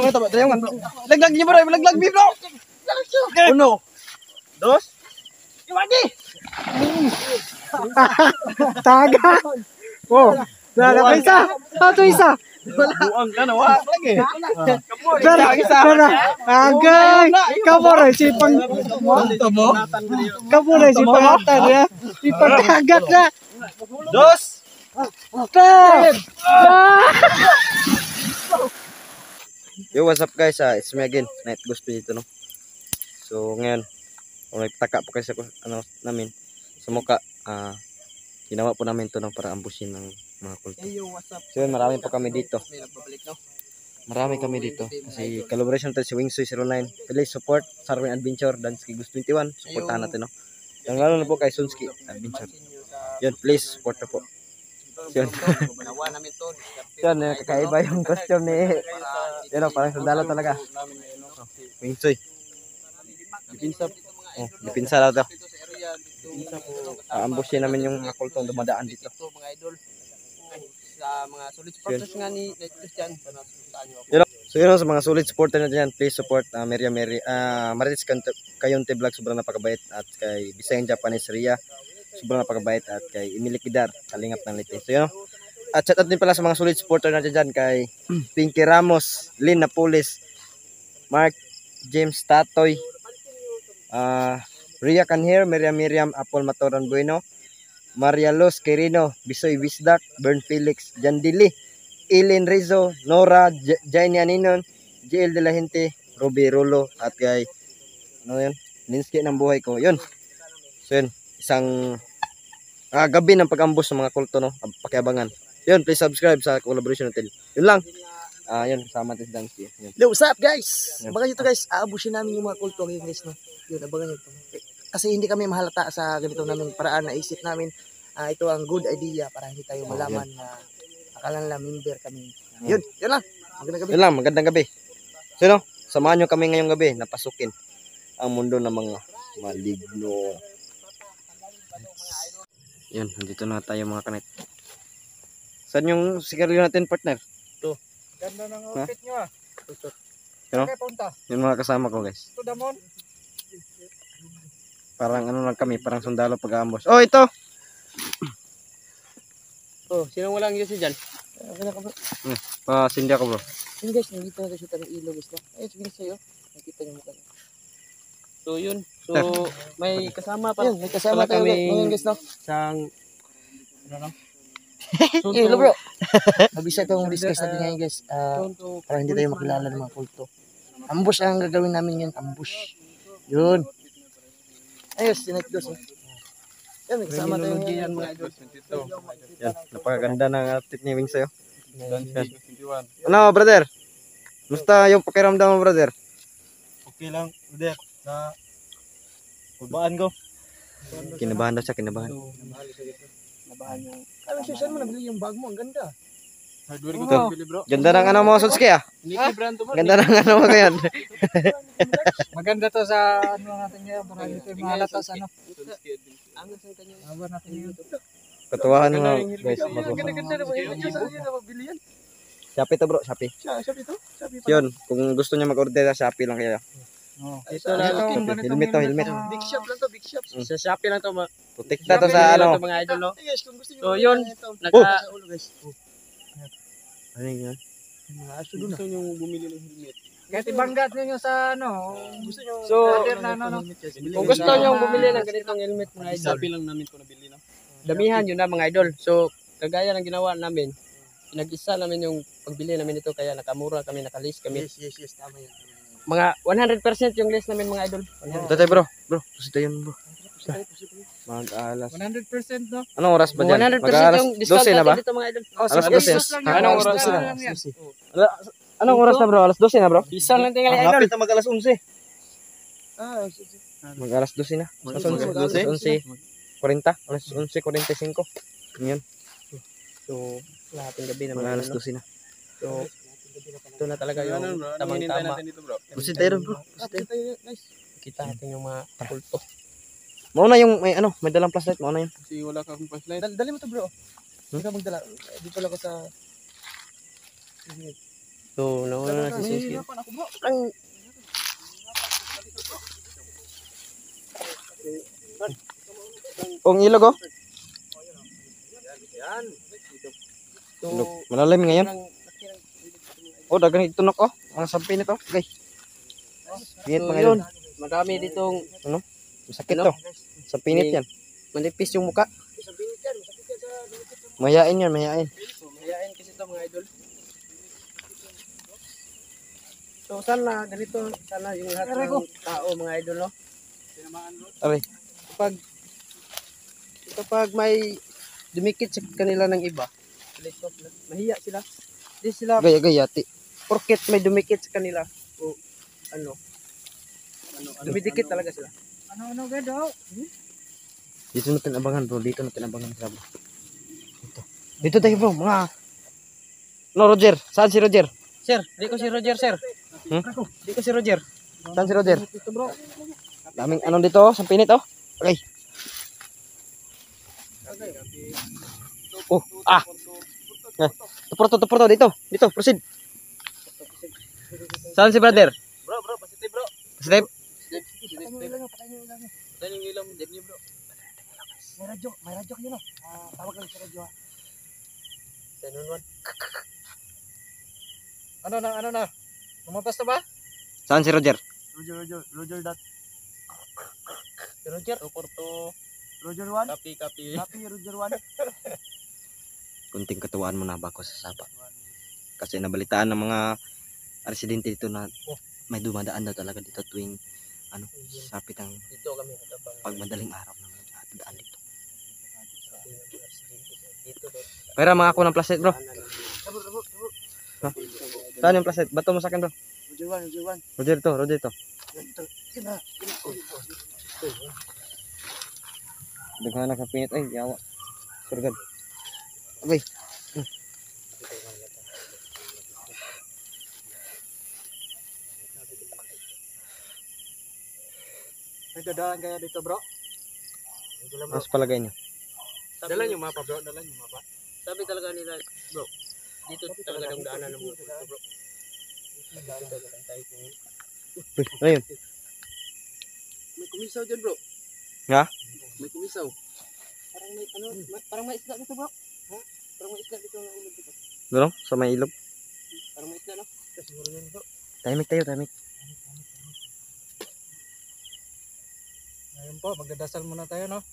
Dayangan ito, dayangan bro. Laglag niyo bro, laglag niyo bro. 1, 2. Iwagi. Taga. Oh, taga pa isa. Ato isa. Buang ka na, wala lagi. Dara. Agay. Kabore si pang Kabore si pangatan ya. Ipagagat na. 2. Ta. Yo, what's up guys? It's me again, Night Ghost dito no. So ngayon, nagtaka po kasi ano namin sa mukha. Ginawa po namin to no, para ambusin ng mga kulto. So yun, marami po kami dito. Marami kami dito kasi collaboration tayo si Wingsoy 09. Please support Sarwin Adventure dan si Ghost 21. Supportahan natin no. Yung lalo na po kay Sunski Adventure. Yun, please support na po. Yun. Yun, kakaiba yung costume ni yun, parang sandalo talaga. Wingsoy. Dipinsa daw to. Ambusin namin yung mga kultong dumadaan dito. Mga idol. Sa mga solid supporters nga ni Christian. So yun, sa mga solid supporter na dyan, please support Marites Kayonte Vlog, sobrang napakabait. At kay Bisayang Japanese Ria, sobrang napakabait. At kay Emily Kidar, kalingap ng Liti. So yun, at shout out din pala sa mga solid supporter na dyan kay Pinky Ramos, Lynn Napoles, Mark James Tatoy, Ria Canher, Miriam Apol Matoran Bueno, Maria Luz Quirino, Bisoy Wisdak, Bern Felix, Jandili, Eileen Rizzo, Nora, Jaini Aninon, JL De La Gente, Ruby Rolo, at kay ano yun, Linsky ng buhay ko. Yun. So yun, isang gabi ng pag-ambush ng mga kulto no, pakiabangan. Yun, please subscribe sa collaboration natin. Yun lang. Yun, kasama natin si Dansky. Yo, what's up guys? Abangan nyo to guys, aabusin namin yung mga kulto ngayon guys no. Yun, abangan nyo to. Kasi hindi kami mahalata sa ganito namin paraan, naisip namin ito ang good idea para hindi tayo malaman na akala nila member kami. Yun lang. Magandang gabi. Yun lang, magandang gabi. So no, samahan nyo kami ngayong gabi na pasukin ang mundo ng mga maligno. Yun, nandito na tayo mga kanit. Saan yung sigarilyo natin, partner? Ito. Ganda ng outfit nyo ah. Ano? Okay, punta. Yung mga kasama ko guys. Ito damon. Parang ano lang kami, parang sundalo pag-aambos. Oh, ito! Oh, sino walang yun si Jan? Sindi ako bro. Yun guys, nandito na siya ng ilaw guys. Ayun, sige sa'yo. Nakita niyo mukha niya. So yun. So may kasama pa. Yun, may kasama tayo ngayon guys no. Isang ano no? Hello bro. Mabisa itong discuss natin ngayon guys. Para hindi tayo makilala ng mga kulto. Ambush ang gagawin namin ngayon. Ambush. Yun. Ayos, sinet dos. Yan, may kasama tayo ngayon mga idol. Yan, napakaganda ng outfit ni Wing sa'yo. Ano brother? Musta yung pakiramdam mo brother? Okay lang, brother. Na kulbaan ko. Kinabahan daw siya, kinabahan. Nabahan yung Alam siya, saan mo nabili yung bag mo? Ang ganda. Hardware ko Ito. bili bro. Ganda ng ano mo, Sutsuki ah. Nike brand to bro. Ganda ng ano mo ngayon. Maganda to sa ano natin ngayon. Para hindi tayo mahalata sa ano. Ang sa kanya. Abar natin yun. Katuwahan mo guys. Ganda na ba yun? Saan niya nabili yan? Shopee to bro, Shopee. Shopee to? Shopee pa. Yun, kung gusto niya mag-order sa Shopee lang kayo. Ito lang. Helmet to, helmet. Big shop lang to, big shop. Sa Shopee lang to. Protekta to sa ano. Mga idol no. Yes, kung gusto niyo. So yun, Ulo guys. Ano yun? Mga aso doon. gusto niyo bumili ng helmet. Kahit ibanggat niyo sa ano. Gusto niyo. So, na ano. Kung gusto niyo bumili ng ganitong helmet mga idol, Shopee lang namin ko nabili no. damihan yun na mga idol. So, kagaya ng ginawa namin, pinag-isa namin yung pagbili namin ito kaya nakamura kami, nakalis kami. Yes, tama yan. Mga 100% yung list namin mga idol. Tatay bro, pusit tayo bro. Mag-alas. 100% no? Anong oras ba dyan? 100% Mag-alas yung discount 12 na ba? natin dito mga idol. Alas 12. Anong oras na? Anong oras na bro? Alas 12 na bro? Isa lang tinggal idol. Malapit na mag-alas 11. Ah, Mag-alas 12 na. Alas 11. 40. Alas 11:45. Ngayon. So, lahating gabi na mga Mag-alas idol. 12 na. So, ito na talaga yung tamang-tama. Pusit tayo bro. Kita natin yung mga kulto. Mauna yung may ano, may dalang flashlight, mauna yun. Kasi wala ka akong flashlight. Dali mo to bro. Hindi ka magdala. Di pala ko sa... So, nawala na si Siskid. Ang Ang ilog oh. So, Ilog. Malalim ngayon. Oh, dagang itunok oh. Mga sampi nito. Okay. Pinit so mga yun. idol. Madami ditong Masakit Ano? to. Sa pinit yan. manipis yung muka. Mayain yan, mayain. So, mayayain kasi ito mga idol. So, sana ganito, sana yung lahat ng tao mga idol, no? Aray. Kapag may dumikit sa kanila ng iba, mahiya sila. Hindi sila, Gaya-gayati. porket may dumikit sa kanila, o ano, dumidikit talaga sila. Dito natin abangan bro. Dito natin abangan bro. Dito tayo bro. Mga... No, Roger. Saan si Roger? Sir, di ko si Roger, sir. Di ko si Roger. Saan si Roger? Ito bro. Daming ano dito oh. Sa pinit oh. Okay. Oh. Ah. Tupor to. Dito. Dito. Proceed. Saan si brother? Bro, positive bro. Slip. Dan yung ilang din niyo bro. may radyo kayo no. Tawag lang sa radyo. Ano na? Lumabas na ba? Saan si Roger? Roger that. Si Roger, Porto, Roger 1. Kapi. Happy Roger 1. Kunting katuwaan mo na ba ako sa sapa? Kasi nabalitaan ng mga residente dito na may dumadaan daw talaga dito tuwing ano, sapit ang Dito kami katabang. pag madaling araw na may daan dito. Dito daw. Pera mga ako ng plastic bro. Saan yung plastic? Bato mo sa akin bro. Roger 1. Roger to. Daghan na sa pinit ay yawa. Surgad. Abay. May dadaan kaya dito bro? Mas palagay niyo. Dala niyo mapa bro, Sabi talaga nila, bro. Dito talaga ang daanan ng mga Porto bro. Uy, ayun. May kumisaw dyan bro. Ha? May kumisaw. Parang may isda dito bro. Ha? Parang may isda dito ng ilog dito. Doon sa may ilog. Parang may isda no? Siguro yan bro. Tahimik tayo, tahimik. Ngayon po, magdadasal muna tayo no.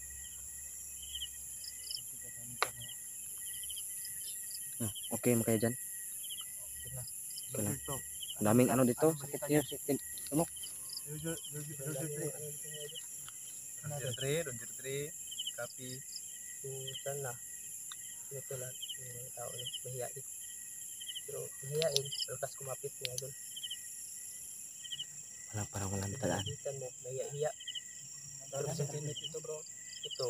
Okay mo kayo dyan. Okay lang. Ang daming ano dito. Sakit niyo. Sakit. Roger 3. Copy. Sana. Ito lang yung mga tao no? Mahiyain. Pero mahiyain, lakas kumapit mga idol. Parang walang tadaan. Kita mo, mahiya-hiya. Pero sa pinit ito bro, ito,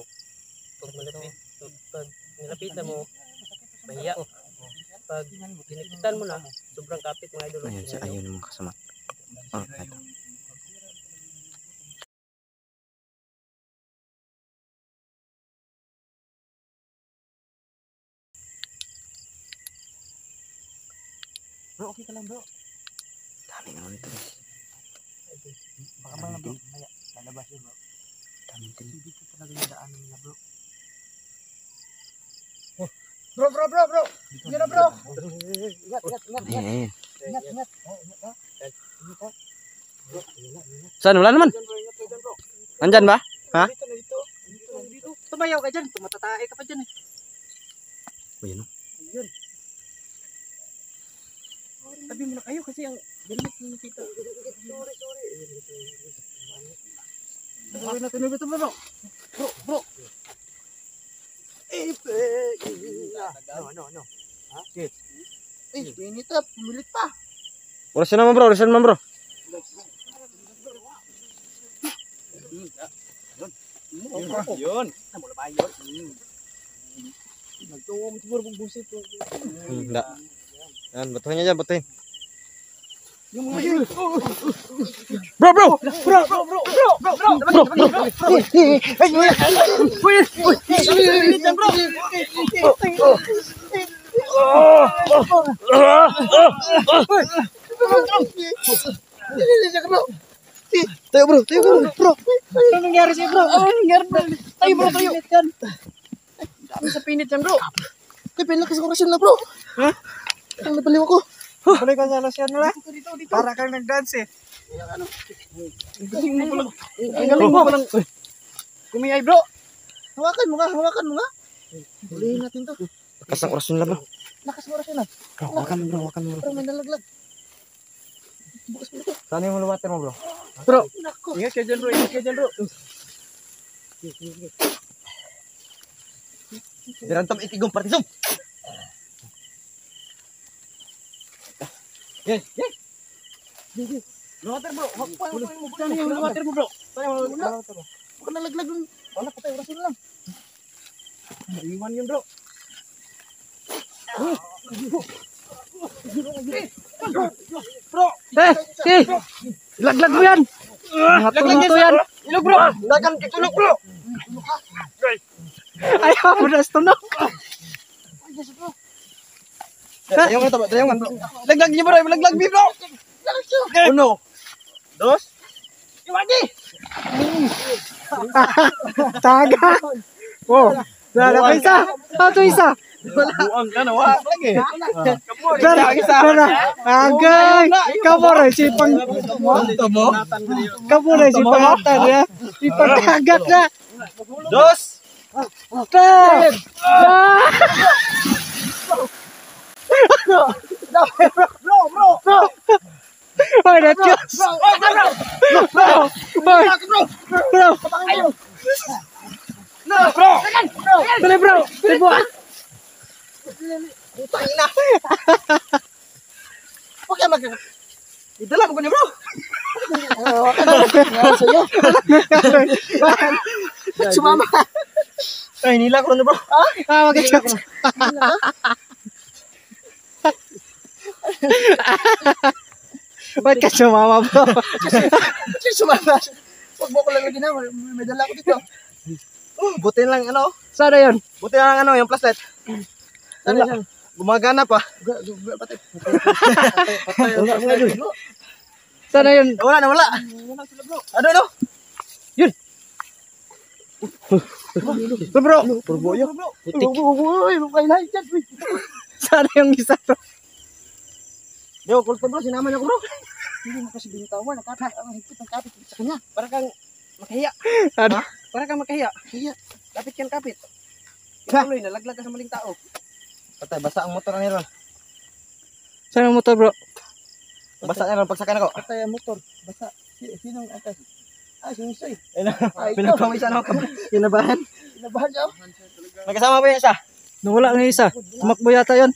pag nilapitan mo, mahiya. Pag dinipitan mo na, sobrang kapit mga idol. Ayun, ayun yung mga kasama. Oh, ito. Bro, okay ka lang bro. Daming ano dito guys. Baka ba na bro? Maya, lalabas yun bro. Daming din. Dito talaga yung daanan nila bro. Bro! Yun na bro! Ingat. Ayun. Ingat. Saan? Wala naman. Andyan ba? Ha? Dito. Tumayaw ka dyan, tumatatae ka pa dyan eh. Ayun. Tabi mo na kayo kasi ang helmet mo nakita. Sorry na tunog ito bro. Bro. No. Ha? Pinit up. Pumilit pa. Orasan naman bro. Yun. Mula ba yun? Nagtuwa mo siguro kung busit ko. Enggak. Yan, batuhin niya dyan, batuhin. Yung mga yun. Bro! Tayo bro, tayo bro. Bro. Ano nangyari sa'yo, bro? Ano nangyari, bro? Tayo, bro, tayo. Dami sa pinit yan, bro. Kaya pinlakas ko kasi na bro. Ha? Ang napaliw ako. Balik ka sa lasyan nila. Para kang nag-dance eh. Ang galing mo palang. Kumiyay, bro. Hawakan mo nga, hawakan mo nga. Hulihin natin to. Kasang oras nila bro. Lakas mo oras yun ah. Hawakan mo bro, hawakan mo bro. Pero may nalaglag. Bukas mo ito. Saan yung water mo bro? Bro, Nako. ingat ka dyan, bro. Ingat ka dyan, bro. Dirantam itigong partisong. Water, bro. Saan yung water mo, bro? Baka nalaglag yung... Wala, patay oras yun lang. Iwan yun, bro. Laglag mo yan. Mga tulog yan. Ilog, bro. Lagan kitulog, bro. Ayaw mo na tunog. Tayongan to, tayongan bro. Laglag niyo, bro. Laglag niyo, bro. Uno. Dos. Taga. Oh. Dala pa isa. Ato isa. Buang ka na, wa lagi. Dala dala. Agay. Kamu rin si pang kamu rin si pangatan ya. Si pagkagat na. Dos. Stop. Hoy, that's yours. Bro. Dali, bro. Dali, buwan. Okay, mag... Idala mo ko niya bro. Sa'yo. Sumama. Ay, nila ko na bro. Ah, mag-check. Ba't ka sumama, bro? Kasi sumama. Huwag mo ko lang lagi na. May dala ko dito. Buti lang ano. Sana yun? Buti lang ano, yung flashlight. Sana siya. Gumagana pa. Patay. Sana yun? Wala na, wala. Ano, ano? Bro, Purboyo. Uy, kailangan dyan. sana yung isa, bro? Yo, kulto bro, sinama niyo ko bro. Hindi mo kasi binitawan. Ang higpit ng kapit sa kanya. Para kang makahiya. Ano? Para kang makahiya. Kaya, Kapit yan, kapit. Tuloy, nalaglag ka sa maling tao. Patay, basa ang motor ni Ron. Sana yung motor, bro? Basa na Ron, pagsakay na ko. patay ang motor. Basta, sinong atas? Ah, sinusoy. Pinagpawisan ako. Kinabahan? Kinabahan siya. Magkasama ba yun siya? Nawala ng isa. Tumakbo yata yun.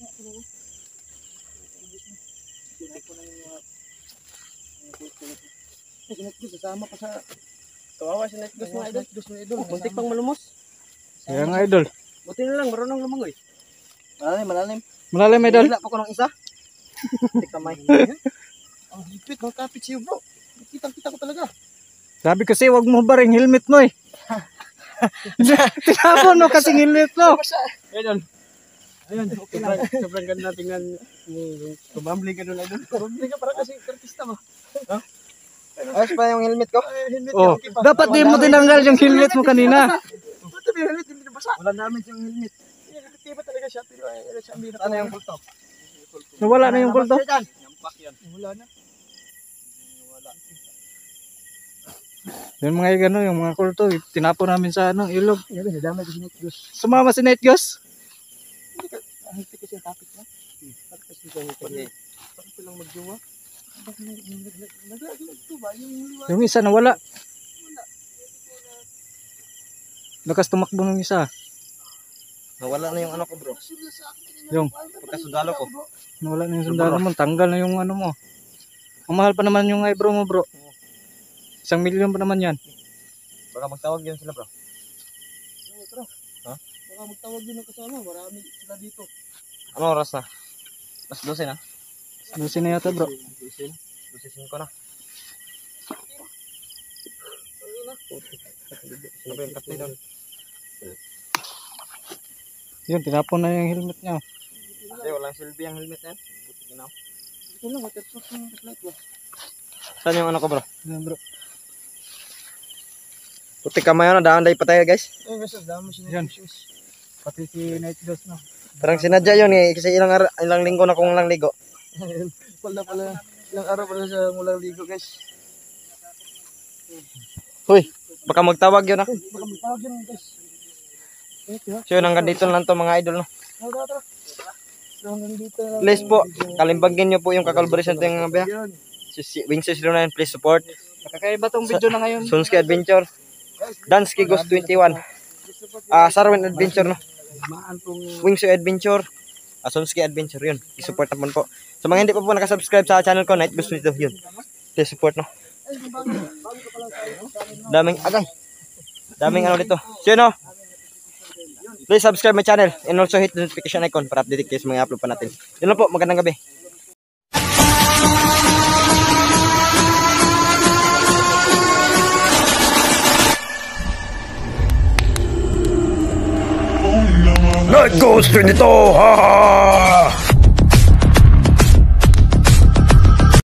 Sasama pa sa... Kawawa si Night Ghost, mga idol. Gusto mo idol. Muntik pang malumos. Kaya nga, idol. Buti na lang, marunong lumangoy. Malalim, malalim. Malalim, idol. Wala pa ko ng isa. Tik kamay. Ang higpit ng kapit siyo bro. Kitang-kita ko talaga. Sabi kasi, wag mo baring helmet mo eh. Tinapon mo kasing helmet mo. Idol. Ayun, okay lang. Sobrang ganda tingnan. Tumambling ka doon, idol. Hindi ka para kasi artista mo. Ayos pa yung helmet ko. Helmet Oh, dapat di mo tinanggal yung helmet mo kanina. Ba't may helmet hindi nabasa? Wala namin yung helmet. Hindi ba talaga siya? Pero ay siya ang Ano yung kulto? Nawala na yung kulto. Wala na. Yung mga gano, yung mga kulto, tinapon namin sa ano, ilog. Yan, nadamay ko si Nick Cruz. Sumama si Night Ghost. Ang higpit kasi ang kapit na. Para kasi siya para silang magjowa. Naglag to ba? Yung liwa. Yung isa nawala. Lakas tumakbo ng isa. Nawala na yung ano ko bro. Sila sa akin. Yung Pagkasundalo ko. nawala na yung sundalo mo, tanggal na yung ano mo. Ang mahal pa naman yung eyebrow mo, bro. 1,000,000 pa naman yan. Baka magtawag yun sila bro. Baka magtawag din ng kasama. Marami sila dito. Ano oras na? Mas 12 na. Lusin na yata, bro. 12 ko na. Ano ba yung kapit doon? Yun, tinapon na yung helmet niya. Hindi, walang silbi ang helmet na yan. Buti ginaw. Ito lang, waterproof yung light ba? Saan yung ano ko bro? Yan bro. Puti kamay na, daan day pa tayo guys. Eh, guys, dami siya Yan. ng shoes. Pati si Night Ghost no. Parang sinadya yun eh, kasi ilang linggo na kung lang ligo. Wala pala, ilang araw pala siya mulang ligo guys. Huy, baka magtawag yun ah. Baka magtawag yun guys. So yun, hanggang dito lang to mga idol no. Tara, tara. So, hanggang dito na lang. Please po, kalimbagin nyo po yung kakalaboration to yung mga Yun. Wingsus 09, please support. Kakaiba tong video na ngayon. Sunski Adventure, Dansky Ghost 21, Sarwin Adventure no. Wingsu Adventure, Sunski Adventure yun. I-support naman po. Sa mga hindi pa po nakasubscribe sa channel ko, Night Ghost nito yun. Please support no. Daming agay. Daming ano dito. So yun no. Please subscribe my channel and also hit the notification icon para update kayo sa mga upload pa natin. Yun lang po, magandang gabi. Night Ghost 22! Ha ha!